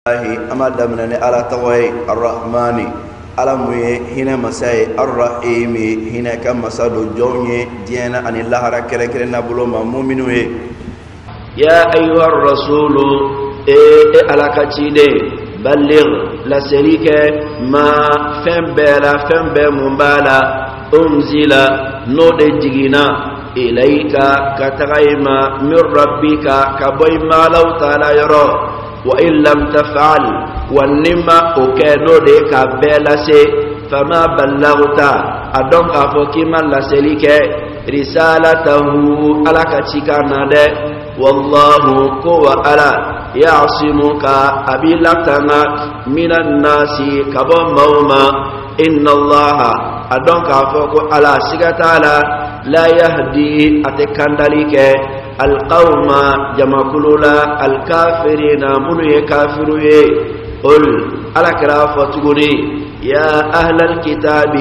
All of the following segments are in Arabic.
أما دمنا على توي الرحمن على مي هنا مساي الرحيم هنا كم مساد جوني دينا أن الله ركرنا بلوما مؤمنه يا أيها الرسول على كتيدي بلغ لا شريك ما فم بلا فم بمبالا أنزل نود جينا إليك كتغيما من ربك كبوي ما لو تعالى يرى وإن لم تفعل ونما أكيدو ديك بلاسي فما بلغت أدونك فكما لا شريك رسالته على كتيكا نادي والله كوى على يعصمك أبيلتنا من الناس كبوم موما إن الله أدونك فكو على سكتالا لا يهدي أتكندلك القوم جماكلولا الكافرين من يكافروا قل على كرافتغني يا أهل الكتاب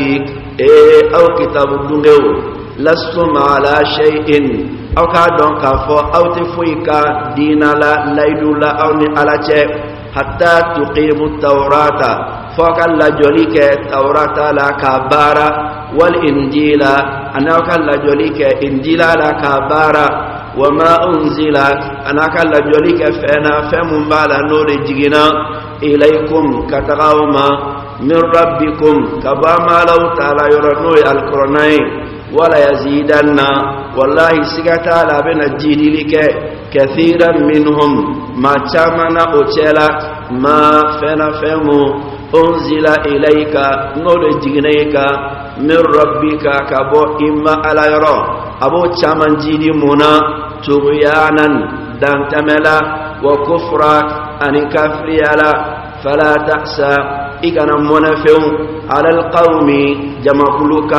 أو كتاب الدنيا لستم على شيء أو كادون كافو أو تفويكا دينا لا ليلولا أو على شيء حتى تقيموا التوراة فوق اللجوليك التوراة لا كبارا والإنجيل أنا وكال جوليك إنجيل لا كبارا وما أنزل أنا كال جوليك فأنا فمبالا نور جينا إليكم كتغاوما من ربكم كباما لو تعالى يرنوي القرنين ولا يزيدن والله سكتا لا بين الجيل كثيرا منهم ما تامنا أوتيلا ما فنا فمو أنزل إليك نور جينيك من ربك كبو إما على يرى أبو تامن جيدي منا تغيانا دانتملا وكفرا أن كفري على فلا تأسى إكنا منفهم على القوم جمعلك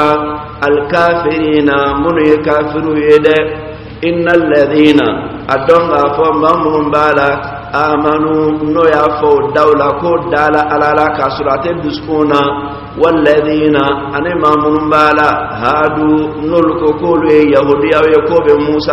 الكافرين من يكافروا يده إن الذين أدونغا فمهم بالا آمنوا نيافو دولة كود دالا على كسرات الدسكونا والذين أنما من بالا هادوا نلقوا كل يهودية ويكوب موسى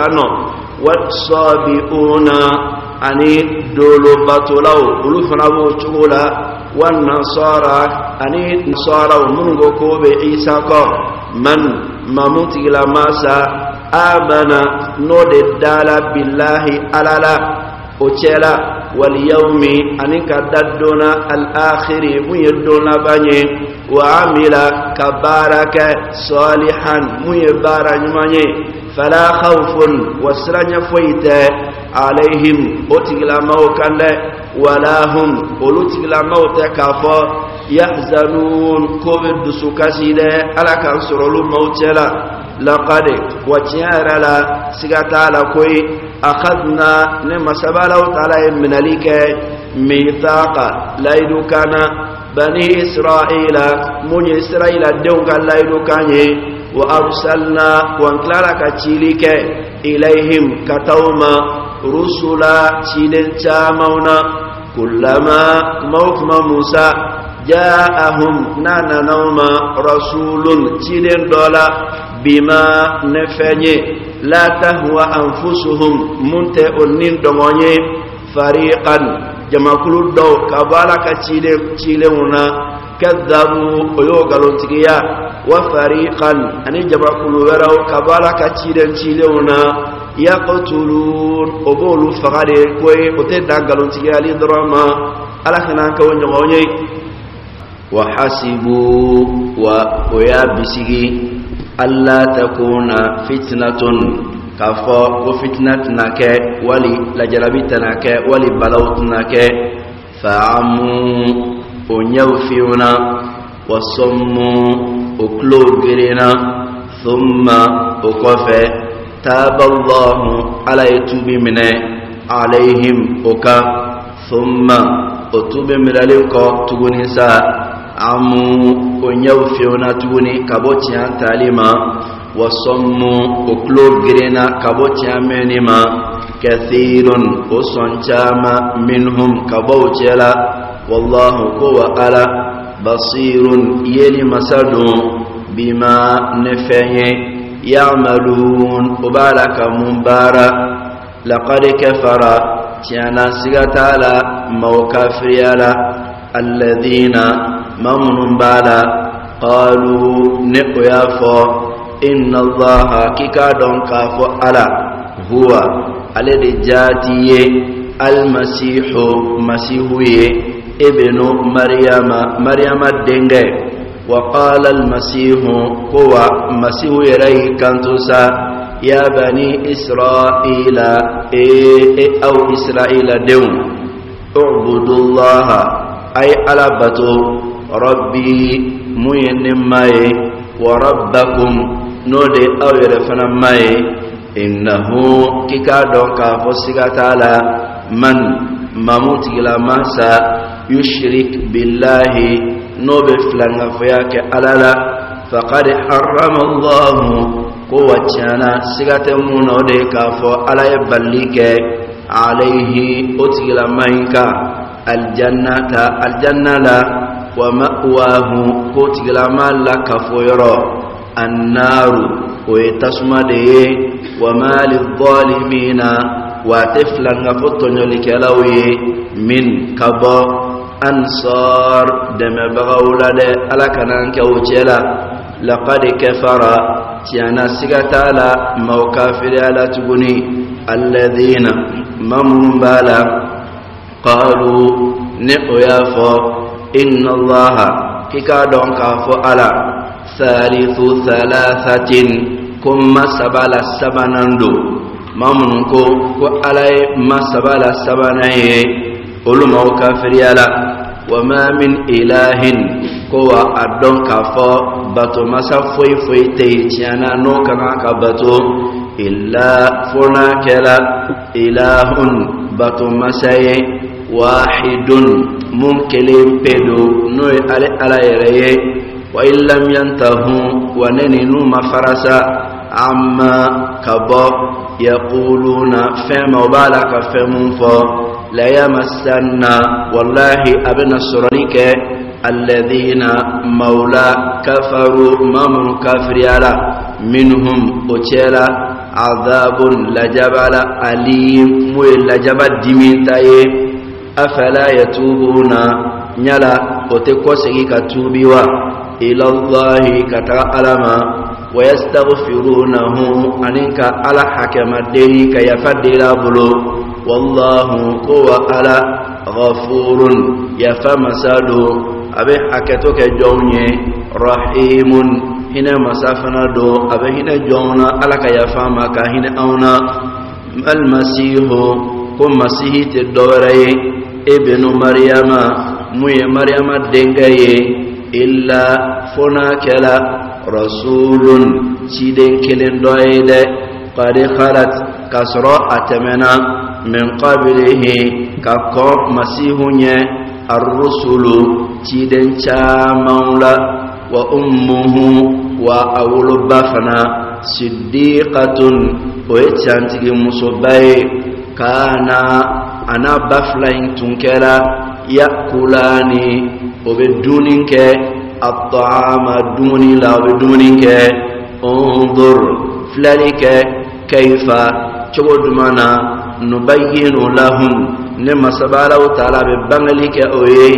والصابئون أني دولو بطلو ولفنبو تقولا والنصارى أني نصارى ومنغو كوب عيسى من مموت إلى ماسا آمن نود الدالة بالله ألالا أتلا واليوم أنك ددنا الآخر ميدنا بني وعمل كبارك صالحا ميبارا بني فلا خوف وسرن فويت عليهم أتلا موكا ولا هم أتلا موت كفا يحزنون كوبد سكاسيد على كنسر الموتلا لقد وتيار لا سغتا لكوي اخذنا نما سبالو تعالى من لك ميثاق لا يدكن بني اسرائيل من اسرائيل دونك لا يدكن وارسلنا وانكلارك تشيلك اليهم كتوما رسلا تشيدن تامونا كلما موكم موسى جاءهم نانا نوما رسول تشيدن دولا بما نفني لا تهوى أنفسهم منتئنين دموني فريقا جمع كل دو كبالك تشيلونا كذبوا ويوغلون تكيا وفريقا أني جمع كل ورو كبالك تشيلونا يقتلون وقولوا فقال كوي وتدقلون تكيا لدراما ألخنا كون يغوني وحسبوا ويابسي ألا تكون فتنة كفا وفتنتناك ولي لجربتناك ولي بلوتناك فعموا ونيوفينا وصموا وكلوغرنا ثم وقفا تاب الله على يتوب من عليهم وكا ثم وتوب من عليك تغنسا amu onyawfiona tuni kabotia talima wasommu uklo girena kabotia menima kathirun usanchama minhum kabawchela wallahu huwa ala basirun yeli masadu bima nafanye ya'malun ubaraka mumbara laqad kafara tiana sigatala mawkafriyala alladhina mamunun bala qalu niqyafo inna allaha kikadon kafo ala huwa alladhi jatiye almasihu masihuye ibnu maryama denge وقال المسيح هو مسيح يري كنتوسا يا بني إسرائيل أو إسرائيل دون اعبدوا الله أي ألبتو ربي مين ماي وربكم نودي أو يرفنا ماي إنه كيكادون كافوسيكا تعالى من مموت إلى مسا يشرك بالله نوب فلان فياك ألالا فقد حرم الله قوتنا سيغتمون وديك فألا يبليك عليه أتغل منك الجنة لا ومأواه قتغل مالك فيرى النار ويتسمده وما للظالمين وتفلن فتن لكلوي من كبا أنصار دم بغولد ألا كنانك وجلا لقد كفر تيانا سيغتالا موكافر على تبني الذين ممبالا قالوا نقيافو إن الله كيكادون كافو على ثالث ثلاثة كما سبال السبناندو ممنكو وعلي ما سبال السبنايه ولما كافريالا وما من إله كوا أدون كفا باتو مسا فوي تيتيانا نو كما كباتو إلا فناكلا إله باتو مساي واحد ممكن بدو نوي على يريه وإن لم ينتهوا ونننوا مفرسا عما كبا يقولون فما بالك فمنفا لا يمسنا والله ابن السرنيك الذين مولا كفروا ممن كافر على منهم أجلا عذاب لجبل أليم لجبل دمينتاي أفلا يتوبون نلا وتكوسي كتوبوا إلى الله كتعلما ويستغفرونه أنك على حكم الدين كيفدل بلو والله هو على غفور يفمسادو أبي حكتك جوني رحيم هنا مسافنا دو أبي هنا جونا على كيفامك هنا أونا المسيح كم مسيح تدوري ابن مريم مي مريم دنگي إلا فناكلا رسول سيدن كلن دويد قد خلت كسراء أتمنى من قبله كقوم مسيحني الرسل تيدن شامولا وأمه وأول بفنا صديقة ويتشانتك مصبي كان أنا بفلين تنكرا يأكلاني وبدونك الطعام دوني لا بدونك انظر فلانك كيف تقول منا نبين لهم نما سبحانه وتعالى ببنلك أوي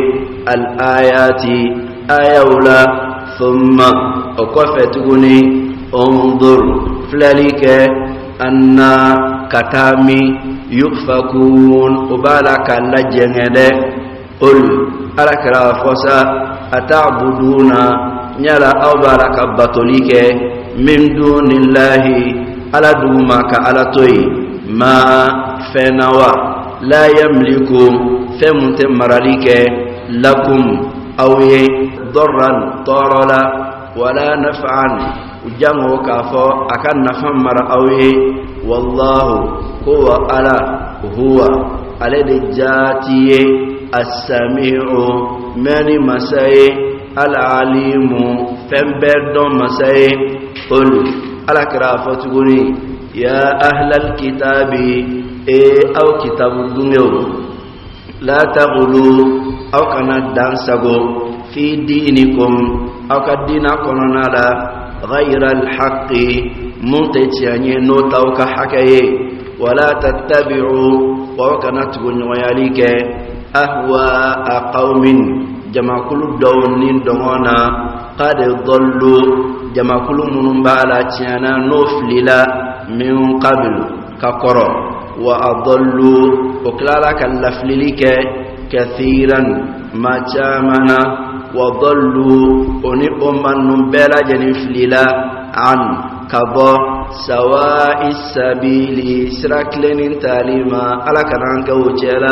الآيات آيولا ثم أكفتوني انظر فلانك أن كتامي يؤفكون وبالك لجنة قل أركرا فسا أتعبدون نلا أو بارك بطلك من دون الله على دومك على توي ما فنوا لا يملك فمت مرالك لكم أو ضرا طارلا ولا نفعا جمعو كافو أكن نفمر أو والله هو على هو الذي جاتي السميع من مساي العليم فنبردون مساي قل على كرافتوني يا أهل الكتاب أو كتاب الدنيا لا تغلوا أو كانت دانسغو في دينكم أو كدينكم غير الحق منتجاني نوتاو كحكاية ولا تتبعوا وكانت غنياليك أهواء قوم جمع كل دون دمونا قد ضلوا جمع كل من بالا تيانا نفللا من قبل كقرى وأضلوا وكلالا كاللفللك كثيرا ما جامنا وضلوا ونئم من بلا جنفللا عن كبا سواء السبيل سركلن تاليما على كنانك وجلا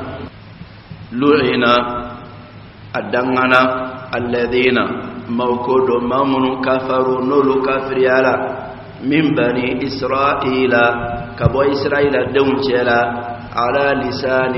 لعنا الدنغنا الذين موكود مامن كفروا نلو كفر على من بني إسرائيل كبو إسرائيل دون جلا على لسان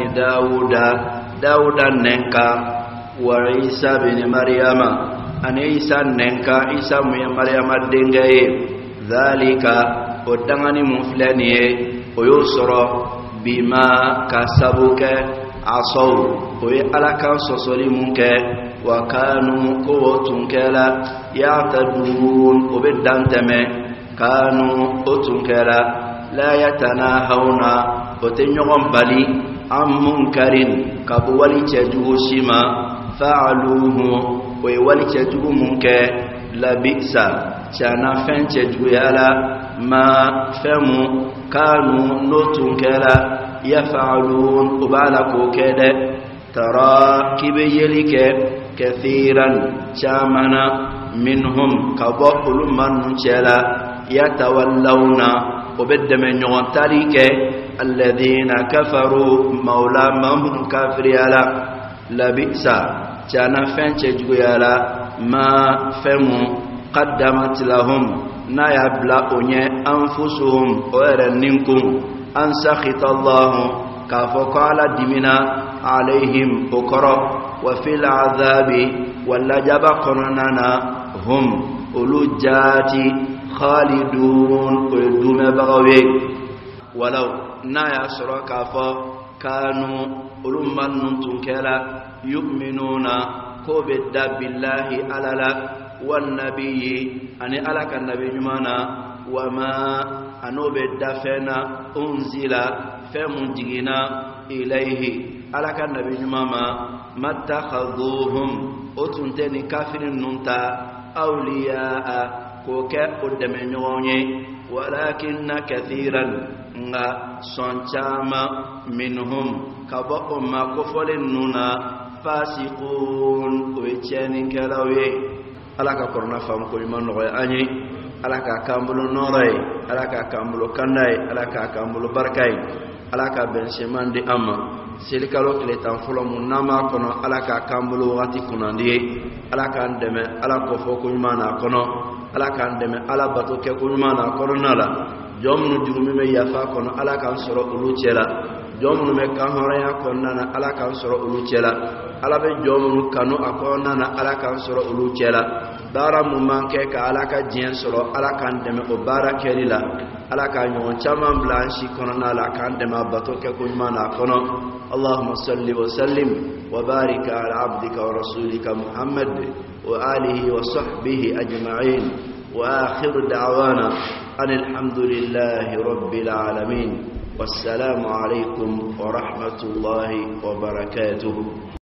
داود النكا وعيسى بن مريم أن عيسى النكا عيسى من مريم الدنجي ذلك ودغني مفلني ويسر بما كسبك عصوا ويألا كان سسلمك وكانوا قوتك لا يعتدون وبدانتم كانوا قوتك لا يتناهون وتنيغم بالي عن منكر كبولي تجوشما فعلوه ويولي تجو منكر لبئس شانا فين تجويالا ما فمو كانوا نوتنكلا يفعلون وبالكو كده ترى كبيلك كثيرا شامنا منهم كبقل من نشلا يتولون وبد من يغترك الذين كفروا مولا من كافريالا لبئس شانا فين تجويالا ما فمو قدمت لهم نيبلغني أنفسهم ويرنكم أن سخط الله كفقال دمنا عليهم أكرا وفي العذاب واللجب قرننا هم أولوجات خالدون ويدوم بغوي ولو نايا سركاف كانوا أولما ننتكلا يؤمنون كوبد بالله ألالا والنبي أني ألك النبي جمانا وما أنوب الدفن أنزل فمنجينا إليه ألك النبي جمانا ما اتخذوهم أتنتني كافر ننتا أولياء كوكا قدام نيوني ولكن كثيرا صنشام منهم كبقوا ما كفل النونا فاسقون ويتشاني كلاوي alaka korona fam ko man no ani alaka kambulo noray alaka kambulo kanday alaka kambulo barkay alaka ben semandi amma selikalo kle tan fulo mun nama kono alaka kambulo wati kunandi alaka ndeme alako fo ko mana kono alaka ndeme ala bato ke ko mana kono nala jomnu digumi me yafa kono alaka soro ulu chela jomnu me kan horaya kono nana alaka soro ulu chela alabe jomnu kanu akona na alaka soro ulu chela dara mu manke ka alaka jien soro alaka ndeme o bara kelila alaka nyon chaman blanchi kono na alaka ndema bato ke ko mana kono allahumma salli wa sallim wa barik ala abdika wa rasulika muhammad wa alihi wa sahbihi ajma'in wa akhir da'wana alhamdulillahi rabbil alamin wassalamu alaykum wa rahmatullahi wa barakatuh.